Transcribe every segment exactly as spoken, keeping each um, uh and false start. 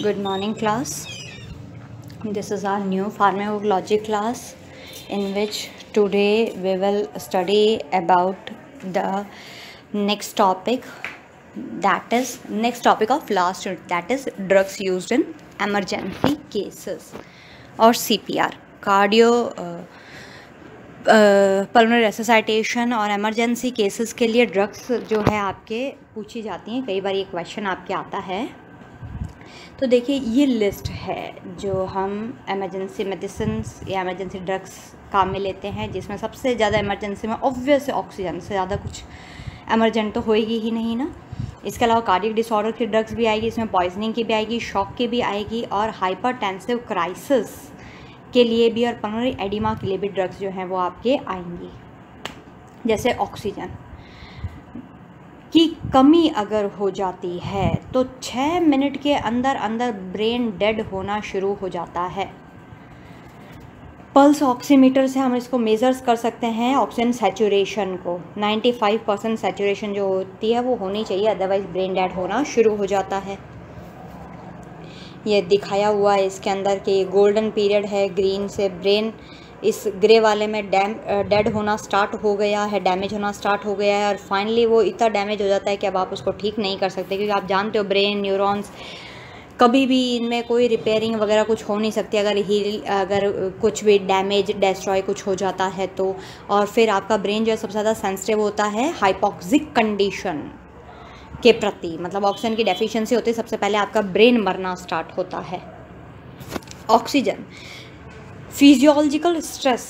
Good morning, class. This is our new pharmacology class in which today we will study about the next topic, that is next topic of last unit, that is drugs used in emergency cases or C P R, cardio uh, pulmonary resuscitation और emergency cases के लिए drugs जो है आपके पूछी जाती हैं। कई बार ये क्वेश्चन आपके आता है। तो देखिए ये लिस्ट है जो हम एमरजेंसी मेडिसिन्स या एमरजेंसी ड्रग्स काम में लेते हैं, जिसमें सबसे ज़्यादा एमरजेंसी में ऑब्वियस ऑक्सीजन से ज़्यादा कुछ एमरजेंट तो होएगी ही नहीं ना। इसके अलावा कार्डियक डिसऑर्डर की ड्रग्स भी आएगी, इसमें पॉइजनिंग की भी आएगी, शॉक की भी आएगी और हाइपरटेंसिव क्राइसिस के लिए भी और पल्मोनरी एडिमा के लिए भी ड्रग्स जो हैं वो आपके आएंगी। जैसे ऑक्सीजन की कमी अगर हो जाती है तो छः मिनट के अंदर अंदर ब्रेन डेड होना शुरू हो जाता है। पल्स ऑक्सीमीटर से हम इसको मेज़र्स कर सकते हैं ऑक्सीजन सैचुरेशन को। पचानवे परसेंट सैचुरेशन जो होती है वो होनी चाहिए, अदरवाइज़ ब्रेन डेड होना शुरू हो जाता है। ये दिखाया हुआ है इसके अंदर कि गोल्डन पीरियड है, ग्रीन से ब्रेन इस ग्रे वाले में डैम डेड होना स्टार्ट हो गया है, डैमेज होना स्टार्ट हो गया है और फाइनली वो इतना डैमेज हो जाता है कि अब आप उसको ठीक नहीं कर सकते, क्योंकि आप जानते हो ब्रेन न्यूरॉन्स कभी भी इनमें कोई रिपेयरिंग वगैरह कुछ हो नहीं सकती अगर हील अगर कुछ भी डैमेज डिस्ट्रॉय कुछ हो जाता है तो। और फिर आपका ब्रेन जो है सबसे ज़्यादा सेंसिटिव होता है हाइपोक्सिक कंडीशन के प्रति, मतलब ऑक्सीजन की डेफिशिएंसी होती है, सबसे पहले आपका ब्रेन मरना स्टार्ट होता है। ऑक्सीजन फिजियोलॉजिकल स्ट्रेस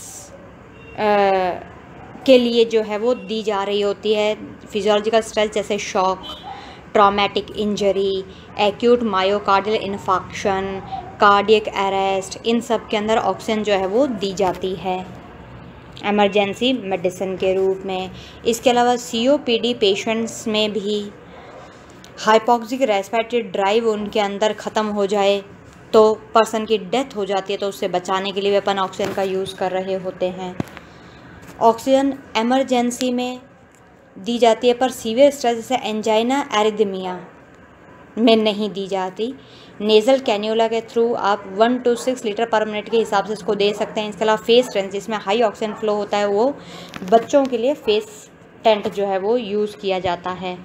के लिए जो है वो दी जा रही होती है। फिजियोलॉजिकल स्ट्रेस जैसे shock, traumatic injury, acute myocardial infarction, cardiac arrest, इन सब के अंदर ऑक्सीजन जो है वो दी जाती है एमरजेंसी मेडिसिन के रूप में। इसके अलावा सीओपीडी पेशेंट्स में भी हाइपोक्सिक रेस्पिरेटरी ड्राइव उनके अंदर ख़त्म हो जाए तो पर्सन की डेथ हो जाती है, तो उससे बचाने के लिए वे अपन ऑक्सीजन का यूज़ कर रहे होते हैं। ऑक्सीजन एमरजेंसी में दी जाती है पर सीवियर स्ट्रेस जैसे एंजाइना एरिथमिया में नहीं दी जाती। नेज़ल कैन्यूला के थ्रू आप वन टू सिक्स लीटर पर मिनट के हिसाब से इसको दे सकते हैं। इसके अलावा फेस टेंट जिसमें हाई ऑक्सीजन फ्लो होता है वो बच्चों के लिए फेस टेंट जो है वो यूज़ किया जाता है।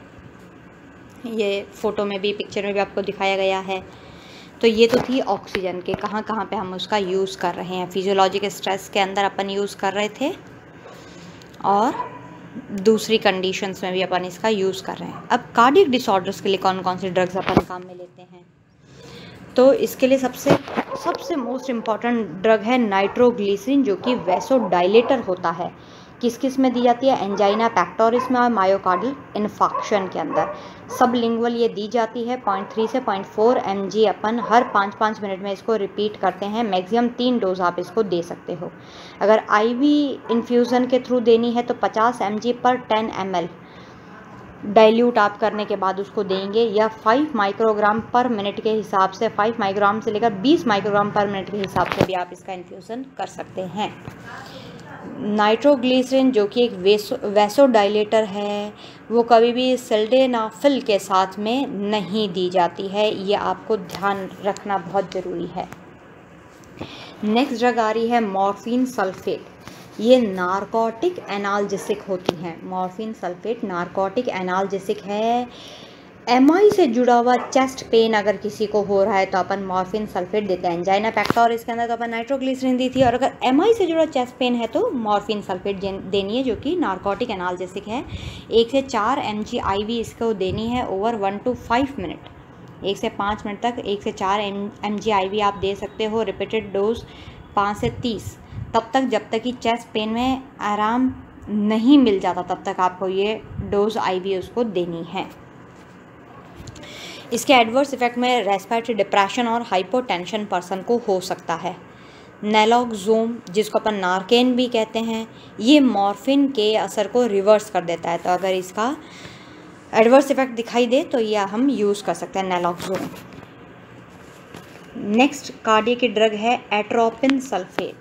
ये फ़ोटो में भी पिक्चर में भी आपको दिखाया गया है। तो ये तो थी ऑक्सीजन के कहाँ कहाँ पे हम उसका यूज़ कर रहे हैं। फिजियोलॉजिकल स्ट्रेस के अंदर अपन यूज़ कर रहे थे और दूसरी कंडीशंस में भी अपन इसका यूज़ कर रहे हैं। अब कार्डियक डिसऑर्डर्स के लिए कौन कौन सी ड्रग्स अपन काम में लेते हैं, तो इसके लिए सबसे सबसे मोस्ट इम्पॉर्टेंट ड्रग है नाइट्रोग्लिसरीन, जो कि वैसोडाइलेटर होता है। किस किस में दी जाती है? एंजाइना पेक्टोरिस में और मायोकार्डियल इन्फाक्शन के अंदर। सबलिंगुअल ये दी जाती है पॉइंट थ्री से पॉइंट फोर एम जी अपन हर पाँच पाँच मिनट में इसको रिपीट करते हैं। मैक्सिमम तीन डोज आप इसको दे सकते हो। अगर आईवी इन्फ्यूज़न के थ्रू देनी है तो पचास एम जी पर टेन एम एल डाइल्यूट आप करने के बाद उसको देंगे, या फाइव माइक्रोग्राम पर मिनट के हिसाब से, फाइव माइक्रोग्राम से लेकर बीस माइक्रोग्राम पर मिनट के हिसाब से भी आप इसका इन्फ्यूज़न कर सकते हैं। नाइट्रोग्लिसरीन जो कि एक वेसो वैसोडाइलेटर है वो कभी भी सिल्डेनाफिल के साथ में नहीं दी जाती है, ये आपको ध्यान रखना बहुत ज़रूरी है। नेक्स्ट ड्रग आ रही है मॉर्फिन सल्फेट। ये नारकोटिक एनाल्जेसिक होती हैं। मॉर्फिन सल्फेट नारकोटिक एनाल्जेसिक है। एमआई से जुड़ा हुआ चेस्ट पेन अगर किसी को हो रहा है तो अपन मॉर्फिन सल्फेट देते हैं। एंजाइना पेक्टोरिस के अंदर तो अपन नाइट्रोग्लिसरीन दी थी, और अगर एमआई से जुड़ा चेस्ट पेन है तो मॉर्फिन सल्फेट देनी है, जो कि नारकोटिक एनाल्जेसिक है। एक से चार एम जी आई वी इसको देनी है over one two five minute, एक से पाँच मिनट तक एक से चार एम जी आई वी आप दे सकते हो। रिपीटेड डोज पाँच से तीस, तब तक जब तक कि चेस्ट पेन में आराम नहीं मिल जाता तब तक आपको ये डोज आई वी उसको देनी है। इसके एडवर्स इफेक्ट में रेस्पिरेटरी डिप्रेशन और हाइपोटेंशन पर्सन को हो सकता है। नैलोक्सोम जिसको अपन नार्केन भी कहते हैं, ये मॉर्फिन के असर को रिवर्स कर देता है, तो अगर इसका एडवर्स इफेक्ट दिखाई दे तो यह हम यूज़ कर सकते हैं नैलोक्सोम। नेक्स्ट कार्डियक की ड्रग है एट्रोपिन सल्फेट।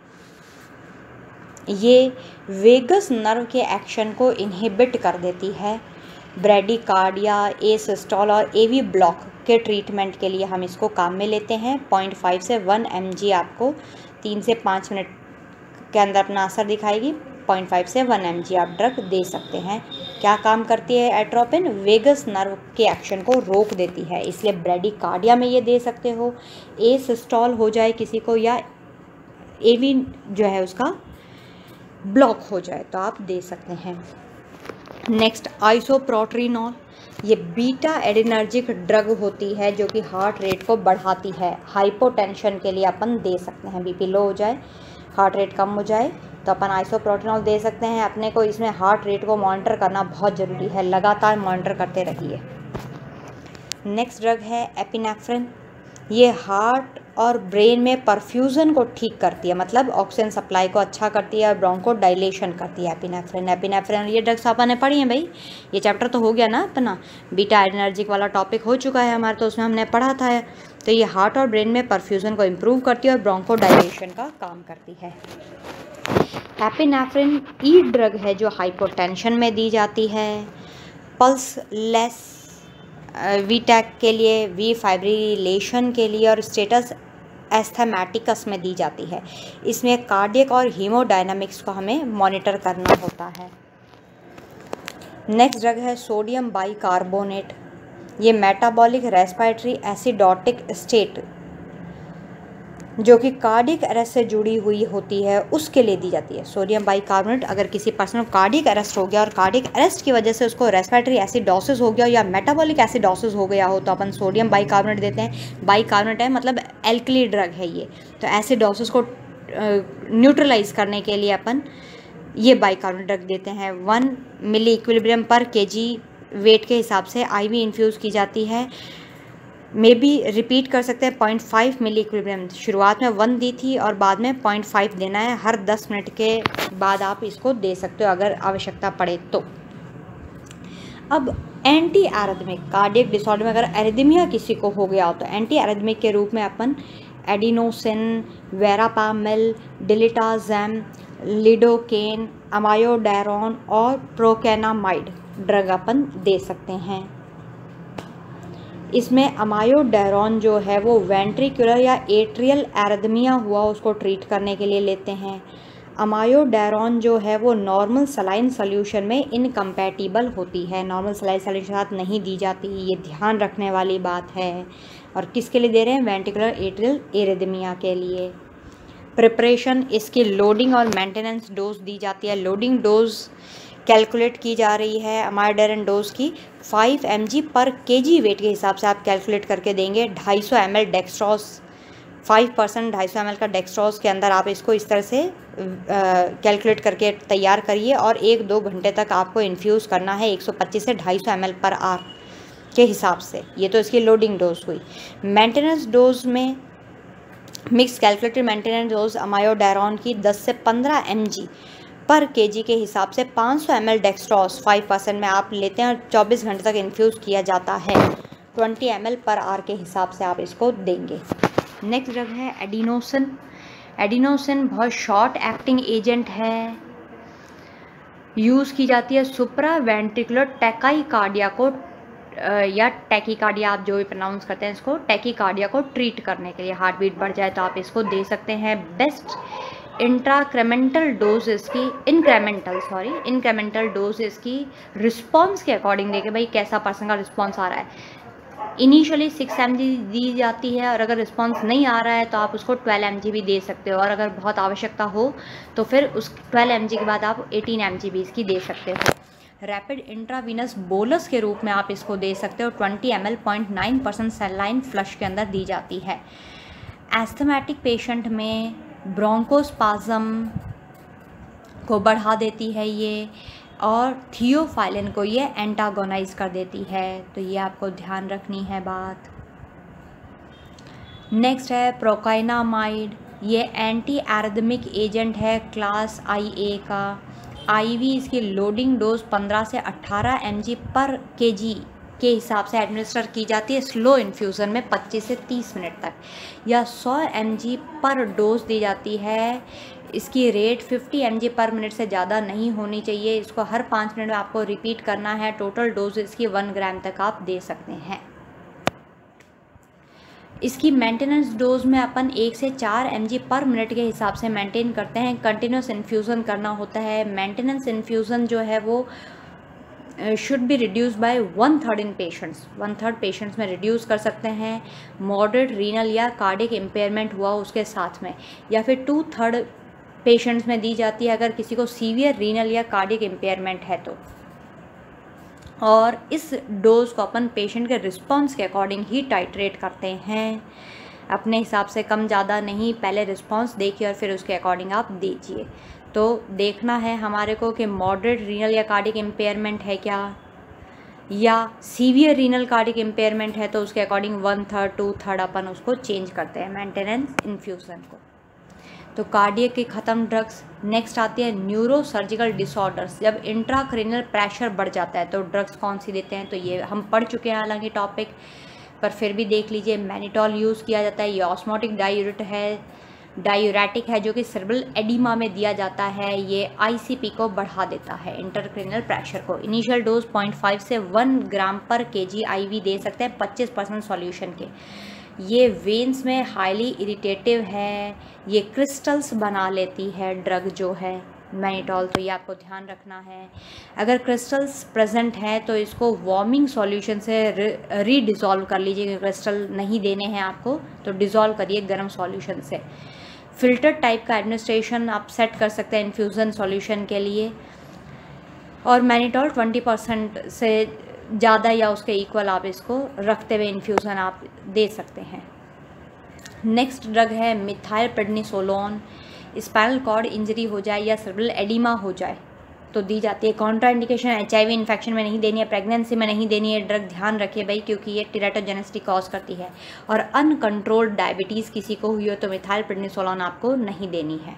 ये वेगस नर्व के एक्शन को इनहिबिट कर देती है। ब्रैडीकार्डिया, ए सिस्टोल और एवी ब्लॉक के ट्रीटमेंट के लिए हम इसको काम में लेते हैं। पॉइंट फाइव से वन एम जी आपको तीन से पाँच मिनट के अंदर अपना असर दिखाएगी। पॉइंट फाइव से वन एम जी आप ड्रग दे सकते हैं। क्या काम करती है एट्रोपिन? वेगस नर्व के एक्शन को रोक देती है, इसलिए ब्रेडिकार्डिया में ये दे सकते हो। ए सिस्टॉल हो जाए किसी को या एवी जो है उसका ब्लॉक हो जाए तो आप दे सकते हैं। नेक्स्ट आइसोप्रोट्रिनॉल, ये बीटा एडिनर्जिक ड्रग होती है जो कि हार्ट रेट को बढ़ाती है। हाइपोटेंशन के लिए अपन दे सकते हैं, बीपी लो हो जाए, हार्ट रेट कम हो जाए तो अपन आइसोप्रोटिनॉल दे सकते हैं। अपने को इसमें हार्ट रेट को मॉनिटर करना बहुत ज़रूरी है, लगातार मॉनिटर करते रहिए। नेक्स्ट ड्रग है एपिनेफ्रिन, ये हार्ट और ब्रेन में परफ्यूज़न को ठीक करती है, मतलब ऑक्सीजन सप्लाई को अच्छा करती है और ब्रोंको डायलेशन करती है एपिनेफ्रिन। एपिनेफ्रिन ये ड्रग्स अपन ने पढ़ी हैं भाई, ये चैप्टर तो हो गया ना अपना, बीटा एडर्जिक वाला टॉपिक हो चुका है हमारा, तो उसमें हमने पढ़ा था। तो ये हार्ट और ब्रेन में परफ्यूज़न को इम्प्रूव करती है और ब्रोंको डायलेशन का काम करती है। एपिनेफ्रिन ई ड्रग है जो हाइपोटेंशन में दी जाती है, पल्स लेस वीटैक के लिए, वी फाइब्रिलेशन के लिए और स्टेटस एस्थमेटिकस में दी जाती है। इसमें कार्डियक और हीमोडायनामिक्स को हमें मॉनिटर करना होता है। नेक्स्ट ड्रग है सोडियम बाइकार्बोनेट, ये मेटाबॉलिक रेस्पिरेटरी एसिडोटिक स्टेट जो कि कार्डियक अरेस्ट से जुड़ी हुई होती है उसके लिए दी जाती है। सोडियम बाइकार्बोनेट अगर किसी पर्सन को कार्डियक अरेस्ट हो गया और कार्डियक अरेस्ट की वजह से उसको रेस्पिरेटरी एसिडोसिस हो गया या मेटाबॉलिक एसिडोसिस हो गया हो तो अपन सोडियम बाइकार्बोनेट देते हैं। बाइकार्बोनेट है मतलब एल्कली ड्रग है ये, तो एसिडोसिस को न्यूट्रलाइज करने के लिए अपन ये बाइकार्बोनेट ड्रग देते हैं। One milli equilibrium per KG weight के हिसाब से आईवी इन्फ्यूज़ की जाती है। मे बी रिपीट कर सकते हैं, पॉइंट फाइव मिली इक्विलिब्रियम, शुरुआत में वन दी थी और बाद में पॉइंट फाइव देना है। हर दस मिनट के बाद आप इसको दे सकते हो अगर आवश्यकता पड़े तो। अब एंटी एरिथमिक कार्डियक डिसऑर्डर में अगर एरिथमिया किसी को हो गया हो तो एंटी एरिथमिक के रूप में अपन adenosine, verapamil, diltiazem, lidocaine, amiodarone और प्रोकेनामाइड ड्रग अपन दे सकते हैं। इसमें अमायोडायरोन जो है वो वेंट्रिकुलर या एट्रियल एरिथमिया हुआ उसको ट्रीट करने के लिए लेते हैं। अमायोडायरोन जो है वो नॉर्मल सलाइन सोल्यूशन में इनकम्पैटिबल होती है, नॉर्मल सलाइन सोल्यूशन के साथ नहीं दी जाती, ये ध्यान रखने वाली बात है। और किसके लिए दे रहे हैं? वेंट्रिकुलर एट्रियल एरिथमिया के लिए। प्रिपरेशन, इसकी लोडिंग और मेंटेनेंस डोज दी जाती है। लोडिंग डोज कैलकुलेट की जा रही है अमायोडायरोन डोज की five M G per K जी वेट के हिसाब से आप कैलकुलेट करके देंगे। ढाई सौ M L dextrose, five percent ढाई सौ एम एल का डेक्स्ट्रॉस के अंदर आप इसको इस तरह से कैलकुलेट करके तैयार करिए और एक दो घंटे तक आपको इन्फ्यूज़ करना है एक सौ पच्चीस से ढाई सौ एम एल पर आवर के हिसाब से। ये तो इसकी लोडिंग डोज हुई। मेंटेनेंस डोज में mix calculated maintenance dose amiodarone की दस से पंद्रह एम जी पर केजी के हिसाब से पाँच सौ M L dextrose five percent में आप लेते हैं और चौबीस घंटे तक इन्फ्यूज़ किया जाता है। बीस एम एल पर आवर के हिसाब से आप इसको देंगे। नेक्स्ट ड्रग है एडिनोसिन। एडिनोसिन बहुत शॉर्ट एक्टिंग एजेंट है, यूज़ की जाती है सुप्रा वेंट्रिकुलर टैकाइकार्डिया को या टैकीकार्डिया, आप जो भी प्रोनाउंस करते हैं इसको, टैकीकार्डिया को ट्रीट करने के लिए। हार्ट बीट बढ़ जाए तो आप इसको दे सकते हैं। बेस्ट इंट्राक्रेमेंटल डोज इसकी इनक्रेमेंटल सॉरी इनक्रेमेंटल डोज इसकी रिस्पॉन्स के अकॉर्डिंग देखे भाई कैसा पर्सन का रिस्पॉन्स आ रहा है। इनिशियली सिक्स एम जी दी जाती है और अगर रिस्पॉन्स नहीं आ रहा है तो आप उसको ट्वेल्व एम जी भी दे सकते हो और अगर बहुत आवश्यकता हो तो फिर उस ट्वेल्व एम जी के बाद आप एटीन एम जी भी इसकी दे सकते हो। रैपिड इंट्रावीनस बोलस के रूप में आप इसको दे सकते हो। Twenty M L point nine percent saline flush के अंदर दी जाती है। एस्थमेटिक पेशेंट में ब्रोंकोस्पाज्म को बढ़ा देती है ये और थियोफाइलिन को ये एंटागोनाइज कर देती है, तो ये आपको ध्यान रखनी है बात। नेक्स्ट है प्रोकाइनामाइड, ये एंटी एरिथमिक एजेंट है क्लास आई ए का। आईवी इसकी लोडिंग डोज पंद्रह से अट्ठारह एम जी पर के जी के हिसाब से एडमिनिस्टर की जाती है स्लो इन्फ्यूज़न में पच्चीस से तीस मिनट तक, या सौ एम जी पर डोज दी जाती है। इसकी रेट पचास एम जी पर मिनट से ज़्यादा नहीं होनी चाहिए। इसको हर पाँच मिनट में आपको रिपीट करना है। टोटल डोज इसकी वन ग्राम तक आप दे सकते हैं। इसकी मेंटेनेंस डोज में अपन एक से चार एम जी पर मिनट के हिसाब से मेंटेन करते हैं। कंटिन्यूस इन्फ्यूज़न करना होता है। मेंटेनेंस इन्फ्यूज़न जो है वो should be reduce by one third in patients, one third patients में रिड्यूस कर सकते हैं मॉडरेट रीनल या कार्डियक इम्पेयरमेंट हुआ उसके साथ में, या फिर टू थर्ड पेशेंट्स में दी जाती है अगर किसी को सीवियर रीनल या कार्डियक इम्पेयरमेंट है तो। और इस डोज को अपन पेशेंट के रिस्पॉन्स के अकॉर्डिंग ही टाइट्रेट करते हैं, अपने हिसाब से कम ज़्यादा नहीं। पहले रिस्पॉन्स देखिए और फिर उसके अकॉर्डिंग आप दीजिए। तो देखना है हमारे को कि मॉडरेट रीनल या कार्डियक इम्पेयरमेंट है क्या, या सीवियर रीनल कार्डियक इम्पेयरमेंट है, तो उसके according one third two third अपन उसको चेंज करते हैं मेंटेनेंस इन्फ्यूज़न को। तो कार्डियक की ख़त्म ड्रग्स। नेक्स्ट आती है न्यूरो सर्जिकल डिसऑर्डर्स। जब इंट्राक्रेनियल प्रेशर बढ़ जाता है तो ड्रग्स कौन सी देते हैं, तो ये हम पढ़ चुके हैं हालांकि टॉपिक, पर फिर भी देख लीजिए। मैनिटॉल यूज़ किया जाता है, ये ऑस्मोटिक डायूरेट है, डायूरेटिक है जो कि सेरेब्रल एडिमा में दिया जाता है। ये आईसीपी को बढ़ा देता है, इंट्राक्रेनियल प्रेशर को। इनिशियल डोज पॉइंट फाइव से one gram per KG ivy दे सकते हैं पच्चीस परसेंट सॉल्यूशन के। ये वेन्स में हाईली इरिटेटिव है, ये क्रिस्टल्स बना लेती है ड्रग जो है मैनिटॉल, तो ये आपको ध्यान रखना है। अगर क्रिस्टल्स प्रेजेंट हैं तो इसको वार्मिंग सॉल्यूशन से री डिज़ोल्व कर लीजिए। क्रिस्टल नहीं देने हैं आपको तो डिज़ोल्व करिए गर्म सॉल्यूशन से। फिल्टर टाइप का एडमिनिस्ट्रेशन आप सेट कर सकते हैं इन्फ्यूज़न सॉल्यूशन के लिए। और मैनिटॉल ट्वेंटी परसेंट से ज़्यादा या उसके इक्वल आप इसको रखते हुए इन्फ्यूज़न आप दे सकते हैं। नेक्स्ट ड्रग है methyl prednisolone. Spinal cord injury हो जाए या सेरेब्रल एडिमा हो जाए तो दी जाती है। कॉन्ट्राइंडिकेशन एचआईवी इन्फेक्शन में नहीं देनी है, प्रेगनेंसी में नहीं देनी है ड्रग, ध्यान रखिए भाई, क्योंकि ये टेराटोजेनेसिटी कॉज करती है। और अनकंट्रोल्ड डायबिटीज़ किसी को हुई हो तो मिथाइल प्रेडनिसोलोन आपको नहीं देनी है।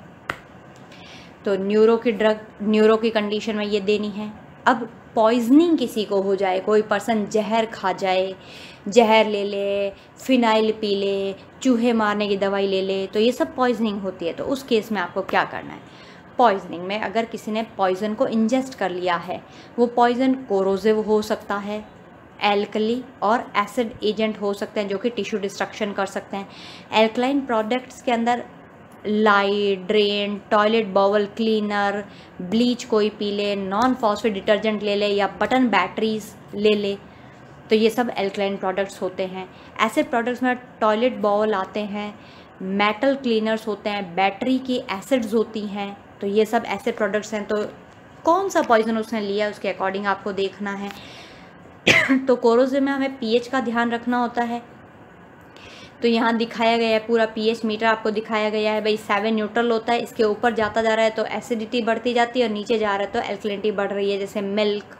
तो न्यूरो की ड्रग, न्यूरो की कंडीशन में ये देनी है। अब पॉइजनिंग किसी को हो जाए, कोई पर्सन जहर खा जाए, जहर ले ले, फिनाइल पी ले, चूहे मारने की दवाई ले ले, तो ये सब पॉइजनिंग होती है। तो उस केस में आपको क्या करना है, पॉइजनिंग में अगर किसी ने पॉइजन को इंजेस्ट कर लिया है, वो पॉइजन कोरोसिव हो सकता है, एल्कली और एसिड एजेंट हो सकते हैं जो कि टिश्यू डिस्ट्रक्शन कर सकते हैं। एल्कलाइन प्रोडक्ट्स के अंदर light, drain, toilet bowl cleaner, bleach कोई पी ले, नॉन फॉस्फेट डिटर्जेंट ले ले या बटन बैटरीज ले ले, तो ये सब एल्कलाइन प्रोडक्ट्स होते हैं। एसिड प्रोडक्ट्स में टॉयलेट बाउल आते हैं, मेटल क्लीनर्स होते हैं, बैटरी की एसिड्स होती हैं, तो ये सब एसिड प्रोडक्ट्स हैं। तो कौन सा पॉइजन उसने लिया उसके अकॉर्डिंग आपको देखना है। तो कोरोसिव में हमें पीएच का ध्यान रखना होता है। तो यहाँ दिखाया गया है पूरा पीएच मीटर आपको दिखाया गया है भाई, सेवन न्यूट्रल होता है, इसके ऊपर जाता जा रहा है तो एसिडिटी बढ़ती जाती है और नीचे जा रहा है तो एल्कलिनिटी बढ़ रही है। जैसे मिल्क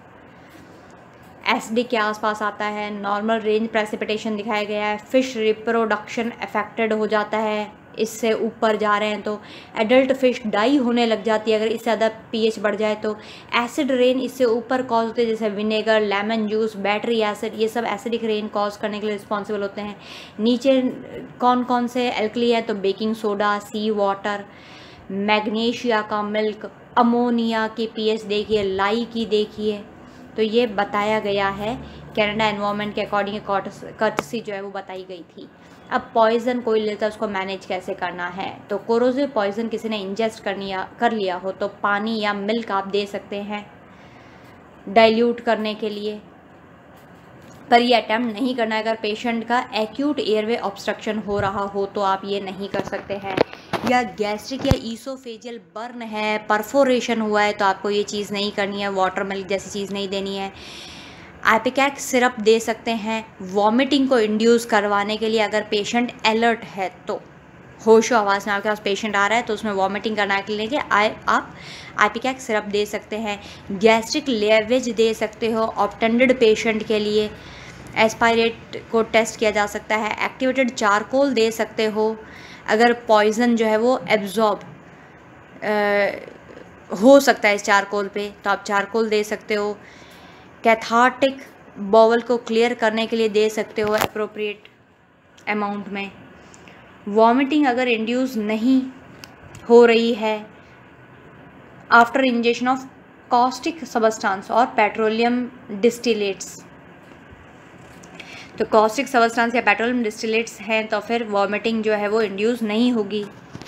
एसिडिक के आसपास आता है। नॉर्मल रेंज प्रेसिपिटेशन दिखाया गया है। फिश रिप्रोडक्शन अफेक्टेड हो जाता है, इससे ऊपर जा रहे हैं तो एडल्ट फिश डाई होने लग जाती है अगर इससे ज़्यादा पीएच बढ़ जाए तो। एसिड रेन इससे ऊपर कॉज होते हैं, जैसे vinegar, lemon juice, battery acid, ये सब एसिडिक रेन कॉज करने के लिए रिस्पॉन्सिबल होते हैं। नीचे कौन कौन से एल्कली है तो baking soda, sea water, magnesia का मिल्क, अमोनिया की पीएच देखिए, लाई की देखिए, तो ये बताया गया है कनाडा एनवायरनमेंट के अकॉर्डिंग कर्टसी जो है वो बताई गई थी। अब पॉइजन कोई लेता है उसको मैनेज कैसे करना है, तो कोरोसिव पॉइजन किसी ने इंजेस्ट कर लिया कर लिया हो तो पानी या मिल्क आप दे सकते हैं डाइल्यूट करने के लिए, पर ये अटैम्प्ट नहीं करना है। अगर पेशेंट का एक्यूट एयरवे ऑब्स्ट्रक्शन हो रहा हो तो आप ये नहीं कर सकते हैं। या गैस्ट्रिक या ईसोफेजियल बर्न है, परफोरेशन हुआ है तो आपको ये चीज़ नहीं करनी है, वाटर मिल्क जैसी चीज़ नहीं देनी है। एपिकैक सिरप दे सकते हैं वॉमिटिंग को इंड्यूस करवाने के लिए अगर पेशेंट अलर्ट है तो। होशो आवाज़ में आपके पास पेशेंट आ रहा है तो उसमें वॉमिटिंग करने के लिए आप एपिकैक सिरप दे सकते हैं। गैस्ट्रिक लेवेज दे सकते हो ऑब्टेंडेड पेशेंट के लिए, एस्पायरेट को टेस्ट किया जा सकता है। एक्टिवेटेड चारकोल दे सकते हो अगर पॉइजन जो है वो एब्जॉर्ब हो सकता है इस चारकोल पे तो आप चारकोल दे सकते हो। कैथार्टिक बॉवल को क्लियर करने के लिए दे सकते हो एप्रोप्रिएट अमाउंट में। वॉमिटिंग अगर इंड्यूस नहीं हो रही है after injection of caustic substance और पेट्रोलियम डिस्टिलेट्स तो कॉस्टिक सब्सटेंस या पेट्रोलियम डिस्टिलेट्स हैं तो फिर वॉमिटिंग जो है वो इंड्यूस नहीं होगी।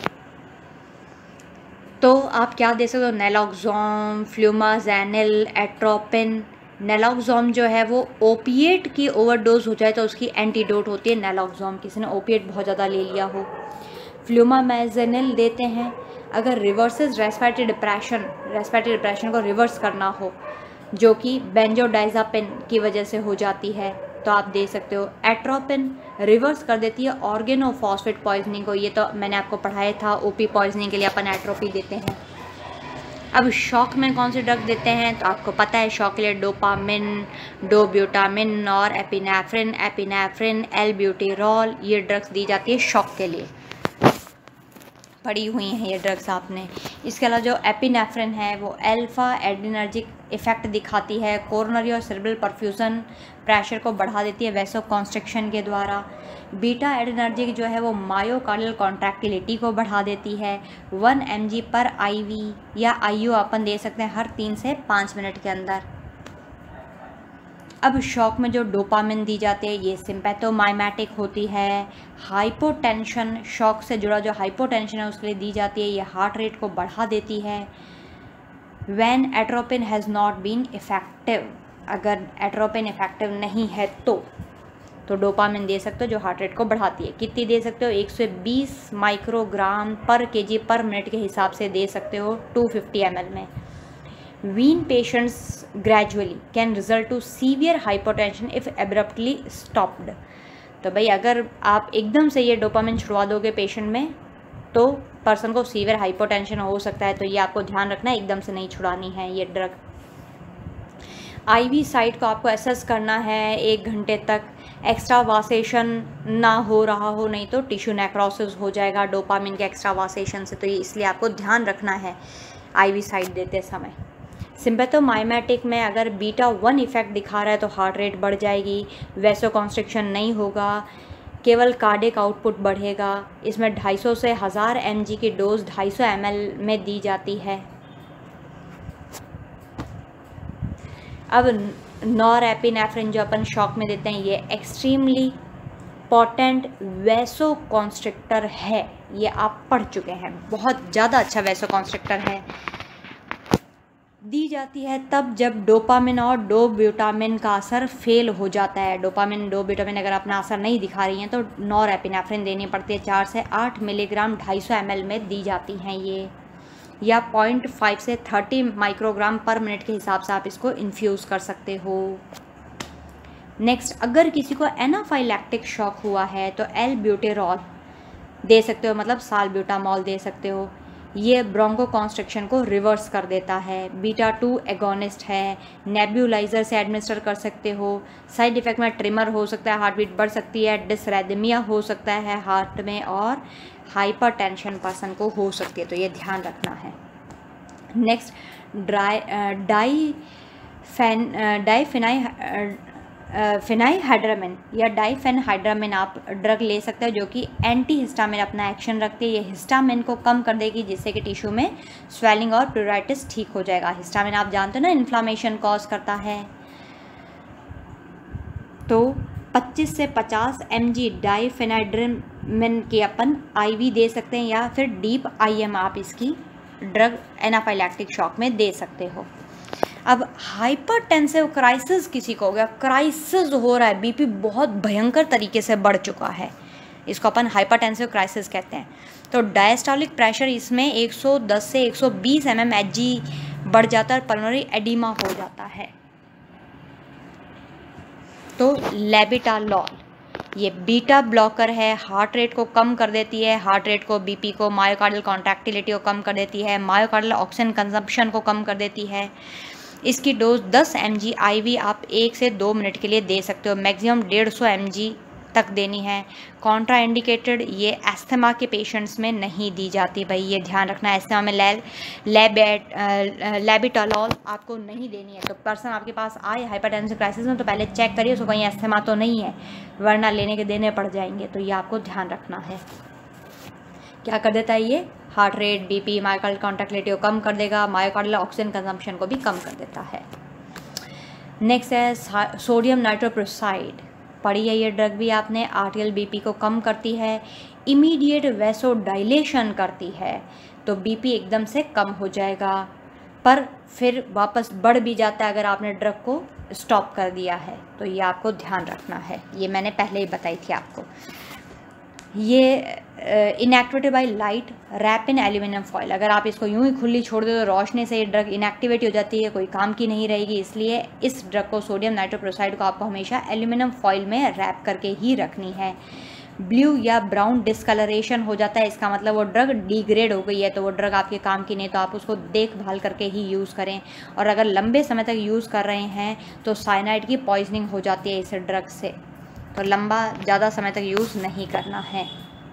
तो आप क्या दे सकते हो, नैलोक्सोम, फ्लूमाजेनिल, एट्रोपिन। नैलोक्सोम जो है वो ओपिएट की ओवरडोज हो जाए तो उसकी एंटीडोट होती है नैलोक्सोम, किसी ने ओपिएट बहुत ज़्यादा ले लिया हो। फ्लूमाजेनिल देते हैं अगर reverses respiratory depression, respiratory depression को रिवर्स करना हो जो कि बेंजोडाइजापिन की वजह से हो जाती है, तो आप दे सकते हो। एट्रोपिन रिवर्स कर देती है ऑर्गेनोफॉस्फेट पॉइजनिंग को, ये तो मैंने आपको पढ़ाया था, ओपी पॉइजनिंग के लिए अपन एट्रोपी देते हैं। अब शॉक में कौन से ड्रग देते हैं, तो आपको पता है शॉक के लिए डोपामिन, डोब्यूटामिन और एपिनेफ्रिन, एपिनेफ्रिन, एल्ब्यूटेरॉल, ये ड्रग्स दी जाती है शॉक के लिए, पड़ी हुई हैं ये ड्रग्स आपने। इसके अलावा जो एपिनेफ्रिन है वो अल्फा एड्रेनर्जिक इफेक्ट दिखाती है, कोरोनरी और सेरेब्रल परफ्यूजन प्रेशर को बढ़ा देती है वैसो कॉन्स्ट्रिक्शन के द्वारा। बीटा एड्रेनर्जिक जो है वो मायोकार्डियल कॉन्ट्रैक्टिलिटी को बढ़ा देती है। वन एम जी पर आई वी या आई यू अपन दे सकते हैं हर तीन से पाँच मिनट के अंदर। अब शॉक में जो डोपामिन दी जाती है ये सिम्पैथोमाइमेटिक होती है। हाइपोटेंशन, शॉक से जुड़ा जो हाइपोटेंशन है उसके लिए दी जाती है, ये हार्ट रेट को बढ़ा देती है। When atropine has not been effective, अगर एट्रोपिन इफेक्टिव नहीं है तो तो डोपामिन दे सकते हो जो हार्ट रेट को बढ़ाती है। कितनी दे सकते हो, एक सौ बीस माइक्रोग्राम पर केजी पर मिनट के हिसाब से दे सकते हो दो सौ पचास एम एल में। Wean patients gradually can result to severe hypotension if abruptly stopped. तो भाई अगर आप एकदम से ये डोपामिन छुड़वा दोगे पेशेंट में तो पर्सन को सीवियर हाइपोटेंशन हो सकता है, तो ये आपको ध्यान रखना है, एकदम से नहीं छुड़ानी है ये ड्रग। आईवी साइट को आपको एसेस करना है एक घंटे तक, एक्स्ट्रा वासेशन ना हो रहा हो, नहीं तो टिश्यू नेक्रोसिस हो जाएगा डोपामिन के एक्स्ट्रा वासेशन से, तो ये इसलिए आपको ध्यान रखना है आईवी साइट देते समय। सिम्पैथोमाइमेटिक में अगर बीटा वन इफेक्ट दिखा रहा है तो हार्ट रेट बढ़ जाएगी, वैसो कॉन्स्ट्रिक्शन नहीं होगा, केवल कार्डियक आउटपुट बढ़ेगा। इसमें दो सौ पचास से हज़ार एम जी की डोज दो सौ पचास एम एल में दी जाती है। अब नॉरएपिनेफ्रिन जो अपन शॉक में देते हैं ये एक्सट्रीमली पोटेंट वैसो कॉन्स्ट्रिक्टर है, ये आप पढ़ चुके हैं, बहुत ज़्यादा अच्छा वैसो कॉन्स्ट्रिक्टर है। दी जाती है तब जब डोपामिन और डोब्यूटामिन का असर फेल हो जाता है। डोपामिन डोब्यूटामिन अगर अपना असर नहीं दिखा रही हैं तो नॉरएपिनेफ्रिन देनी पड़ती है। चार से आठ मिलीग्राम ढाई सौ एम एल में दी जाती हैं ये, या पॉइंट फाइव से थर्टी माइक्रोग्राम पर मिनट के हिसाब से आप इसको इन्फ्यूज़ कर सकते हो। नेक्स्ट, अगर किसी को एनाफाइलैक्टिक शॉक हुआ है तो एल्ब्यूटेरॉल दे सकते हो, मतलब साल्ब्यूटामॉल दे सकते हो, ये ब्रोंको कॉन्स्ट्रिक्शन को रिवर्स कर देता है। बीटा टू एगोनिस्ट है, नेब्यूलाइजर से एडमिनिस्टर कर सकते हो। साइड इफ़ेक्ट में ट्रिमर हो सकता है, हार्ट बीट बढ़ सकती है, डिसरेदमिया हो सकता है हार्ट में, और हाइपरटेंशन पर्सन को हो सकती है, तो ये ध्यान रखना है। नेक्स्ट, ड्राई डाई फैन डाईफेनाइ फिनाइहाइड्रामिन या डाईफेनहाइड्रामिन आप ड्रग ले सकते हो जो कि एंटी हिस्टामिन अपना एक्शन रखती है। ये हिस्टामिन को कम कर देगी जिससे कि टिश्यू में स्वेलिंग और प्यूराइटिस ठीक हो जाएगा। हिस्टामिन आप जानते हो ना इन्फ्लामेशन कॉज करता है। तो पच्चीस से पचास एम जी डाईफेनाइड्रामिन की अपन आईवी दे सकते हैं, या फिर डीप आईएम आप इसकी ड्रग एनाफाइलैक्टिक शॉक में दे सकते हो। अब हाइपरटेंसिव क्राइसिस किसी को हो गया, क्राइसिस हो रहा है, बीपी बहुत भयंकर तरीके से बढ़ चुका है, इसको अपन हाइपरटेंसिव क्राइसिस कहते हैं। तो डायस्टोलिक प्रेशर इसमें एक सौ दस से एक सौ बीस एम एम एच जी बढ़ जाता है और पल्मोनरी एडिमा हो जाता है। तो लेबिटालॉल ये बीटा ब्लॉकर है, हार्ट रेट को कम कर देती है, हार्ट रेट को, बीपी को, मायोकार्डियल कॉन्ट्रैक्टिलिटी को कम कर देती है, मायोकार्डियल ऑक्सीजन कंजम्पशन को कम कर देती है। इसकी डोज दस एम जी आई वी आप एक से दो मिनट के लिए दे सकते हो, मैक्सिमम डेढ़ सौ एम जी तक देनी है। कॉन्ट्रा इंडिकेटेड ये एस्थमा के पेशेंट्स में नहीं दी जाती, भाई ये ध्यान रखना है। एस्थमा में लैब लेबेट लेबिटालॉल आपको नहीं देनी है। तो पर्सन आपके पास आए हाइपरटेंसिव क्राइसिस में तो पहले चेक करिए उसको कहीं एस्थमा तो नहीं है, वरना लेने के देने पड़ जाएंगे, तो ये आपको ध्यान रखना है। क्या कर देता है ये, heart rate, BP, myocardial contractility को कम कर देगा, मायोकार्डियल ऑक्सीजन कंजम्पशन को भी कम कर देता है। नेक्स्ट है सोडियम नाइट्रोप्रोसाइड, पढ़ी है ये ड्रग भी आपने। आर्टियल बीपी को कम करती है, इमीडिएट वैसोडाइलेशन करती है, तो बीपी एकदम से कम हो जाएगा, पर फिर वापस बढ़ भी जाता है अगर आपने ड्रग को स्टॉप कर दिया है, तो ये आपको ध्यान रखना है। ये मैंने पहले ही बताई थी आपको। ये inactivated by light wrap in aluminium foil, अगर आप इसको यूं ही खुली छोड़ दो तो रोशनी से ये ड्रग इनएक्टिवेट हो जाती है, कोई काम की नहीं रहेगी। इसलिए इस ड्रग को, सोडियम नाइट्रोक्लोराइड को, आपको हमेशा एल्यूमिनियम फॉइल में रैप करके ही रखनी है। ब्लू या ब्राउन डिस्कलरेशन हो जाता है, इसका मतलब वो ड्रग डिग्रेड हो गई है, तो वो ड्रग आपके काम की नहीं, तो आप उसको देखभाल करके ही यूज़ करें। और अगर लंबे समय तक यूज़ कर रहे हैं तो साइनाइड की पॉइजनिंग हो जाती है इस ड्रग से, तो लंबा ज़्यादा समय तक यूज़ नहीं करना है।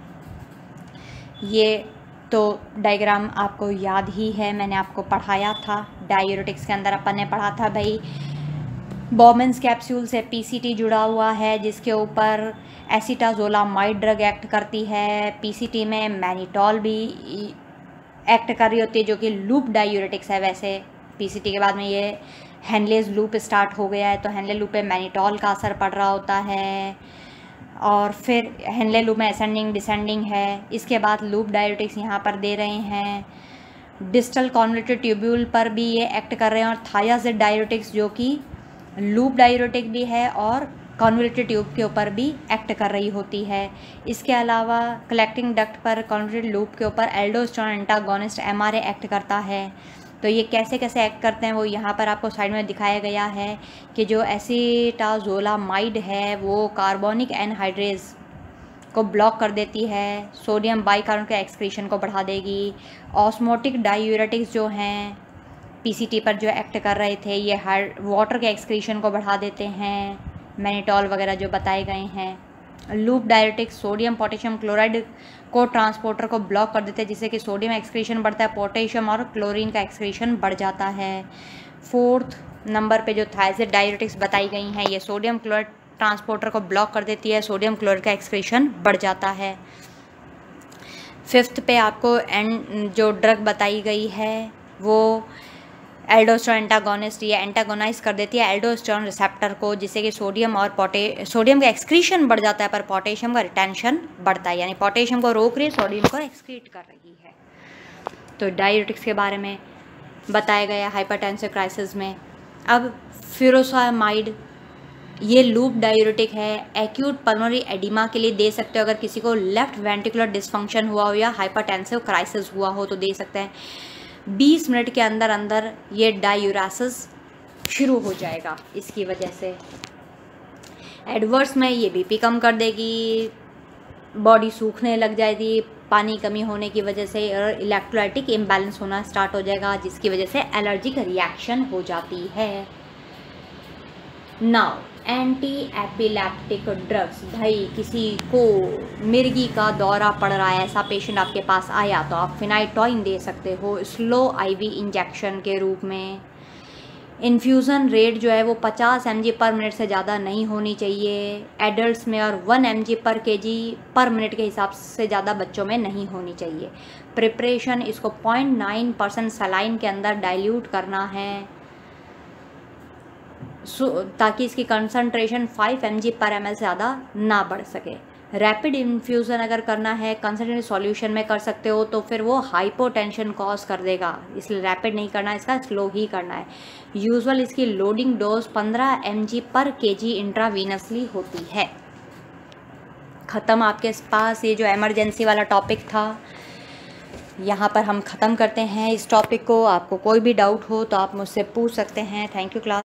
ये तो डायग्राम आपको याद ही है, मैंने आपको पढ़ाया था। डायूरेटिक्स के अंदर अपन ने पढ़ा था भाई बॉमेंस कैप्सूल से पीसीटी जुड़ा हुआ है, जिसके ऊपर एसिटाजोलामाइड ड्रग एक्ट करती है। पीसीटी में मैनिटॉल भी एक्ट कर रही होती है, जो कि लूप डायूरेटिक्स है। वैसे पीसीटी के बाद में ये हेनलेज लूप स्टार्ट हो गया है, तो हेनले लूप पे मैनिटॉल का असर पड़ रहा होता है, और फिर हेनले लूप में असेंडिंग डिसेंडिंग है। इसके बाद लूप डायूरेटिक्स यहाँ पर दे रहे हैं। डिस्टल कॉन्वोल्यूटेड ट्यूब्यूल पर भी ये एक्ट कर रहे हैं, और थायाजिड डायूरेटिक्स जो कि लूप डायूरेटिक भी है और कॉन्वोल्यूटेड ट्यूब के ऊपर भी एक्ट कर रही होती है। इसके अलावा कलेक्टिंग डक्ट पर कॉन्वोल्यूटेड लूप के ऊपर एल्डोस्टेरोन एंटागोनिस्ट एमआरए एक्ट करता है। तो ये कैसे कैसे एक्ट करते हैं वो यहाँ पर आपको साइड में दिखाया गया है कि जो एसिटाजोलामाइड है वो कार्बोनिक एनहाइड्रेज को ब्लॉक कर देती है, सोडियम बाइकार्बोनेट के एक्सक्रीशन को बढ़ा देगी। ऑस्मोटिक डायूरेटिक्स जो हैं पीसीटी पर जो एक्ट कर रहे थे, ये वाटर के एक्सक्रीशन को बढ़ा देते हैं, मैनिटॉल वगैरह जो बताए गए हैं। Loop diuretics sodium potassium chloride को ट्रांसपोर्टर को ब्लॉक कर देते हैं, जिससे कि सोडियम एक्सक्रीशन बढ़ता है, पोटेशियम और क्लोरीन का एक्सक्रीशन बढ़ जाता है। फोर्थ नंबर पे जो थायराइड डायूरेटिक्स बताई गई हैं, ये सोडियम क्लोराइड ट्रांसपोर्टर को ब्लॉक कर देती है, सोडियम क्लोराइड का एक्सक्रीशन बढ़ जाता है। फिफ्थ पे आपको एंड जो ड्रग बताई गई है वो एल्डोस्टेरोन एंटागोनिस्ट, ये एंटागोनाइज कर देती है एल्डोस्टेरोन रिसेप्टर को, जिससे कि सोडियम और पोटे सोडियम का एक्सक्रीशन बढ़ जाता है, पर पोटेशियम का रिटेंशन बढ़ता है, यानी पोटेशियम को रोक रही है, सोडियम को एक्सक्रीट कर रही है। तो डायूरेटिक्स के बारे में बताया गया हाइपरटेंसिव क्राइसिस में। अब फ्यूरोसामाइड ये लूप डायूरेटिक है, एक्यूट पल्मोनरी एडिमा के लिए दे सकते हो, अगर किसी को लेफ्ट वेंट्रिकुलर डिसफंक्शन हुआ हो या हाइपरटेंसिव क्राइसिस हुआ हो तो दे सकते हैं। बीस मिनट के अंदर अंदर ये डायूरेसिस शुरू हो जाएगा इसकी वजह से। एडवर्स में ये बीपी कम कर देगी, बॉडी सूखने लग जाएगी पानी कमी होने की वजह से, और इलेक्ट्रोलाइटिक इम्बैलेंस होना स्टार्ट हो जाएगा, जिसकी वजह से एलर्जिक रिएक्शन हो जाती है। नाउ एंटी एपिलेप्टिक ड्रग्स, भाई किसी को मिर्गी का दौरा पड़ रहा है, ऐसा पेशेंट आपके पास आया, तो आप फिनाइटोइन दे सकते हो स्लो आईवी इंजेक्शन के रूप में। इन्फ्यूज़न रेट जो है वो पचास एम जी पर मिनट से ज़्यादा नहीं होनी चाहिए एडल्ट्स में, और one M G per K जी पर मिनट के हिसाब से ज़्यादा बच्चों में नहीं होनी चाहिए। प्रिपरेशन, इसको पॉइंट नाइन परसेंट सलाइन के अंदर डाइल्यूट करना है, सो ताकि इसकी कंसंट्रेशन फाइव एम जी पर एम एल से ज़्यादा ना बढ़ सके। रैपिड इन्फ्यूज़न अगर करना है कंसंट्रेटेड सॉल्यूशन में कर सकते हो, तो फिर वो हाइपोटेंशन कॉज कर देगा, इसलिए रैपिड नहीं करना है, इसका स्लो ही करना है। यूजुअल इसकी लोडिंग डोज पंद्रह एम जी पर के जी इंट्रावीनसली होती है। ख़त्म आपके पास ये जो एमरजेंसी वाला टॉपिक था, यहाँ पर हम ख़त्म करते हैं इस टॉपिक को। आपको कोई भी डाउट हो तो आप मुझसे पूछ सकते हैं। Thank you class.